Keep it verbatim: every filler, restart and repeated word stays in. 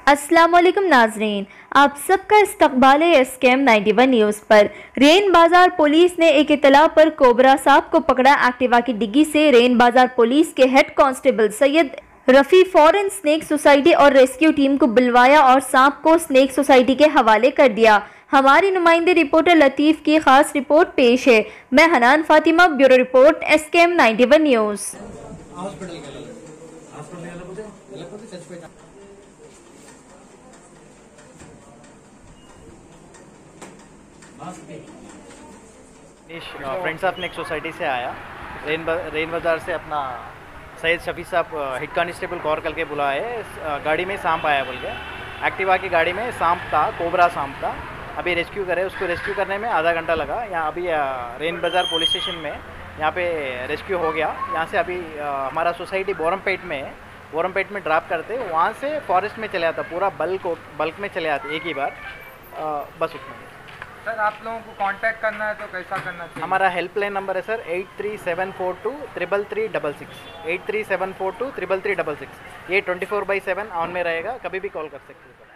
अस्सलाम वालेकुम नाजरीन, आप सबका इस्तकबाल है S K M ninety one news पर। रेन बाजार पुलिस ने एक इतला पर कोबरा सांप को पकड़ा। एक्टिवा की डिग्गी से रेन बाजार पुलिस के हेड कांस्टेबल सैयद रफ़ी फौरन स्नेक सोसाइटी और रेस्क्यू टीम को बुलवाया और सांप को स्नेक सोसाइटी के हवाले कर दिया। हमारी नुमाइंदे रिपोर्टर लतीफ़ की खास रिपोर्ट पेश है। मैं Hanan Fatima, bureau report S K M ninety one news. Friends of snake society से आया। रेन बा, रेन बाज़ार से अपना सैयद शफी साहब हेड कांस्टेबल कॉल करके बुलाए। गाड़ी में सांप आया बोल के, एक्टिवा की गाड़ी में सांप था, कोबरा सांप था। अभी रेस्क्यू करे, उसको रेस्क्यू करने में आधा घंटा लगा। यहाँ अभी रेन बाज़ार पुलिस स्टेशन में यहाँ पे रेस्क्यू हो गया। यहाँ से अभी हमारा सोसाइटी बोरमपेट में है, बोरमपेट में ड्रॉप करते, वहाँ से फॉरेस्ट में चले आता, पूरा बल्क बल्क में चले आते एक ही बार। आ, बस उतना। सर आप लोगों को कांटेक्ट करना है तो कैसा करना चाहिए? हमारा हेल्पलाइन नंबर है sir eight three seven four two triple three double six eight three seven four two triple three double six. ये twenty four by seven on में रहेगा, कभी भी कॉल कर सकते हैं।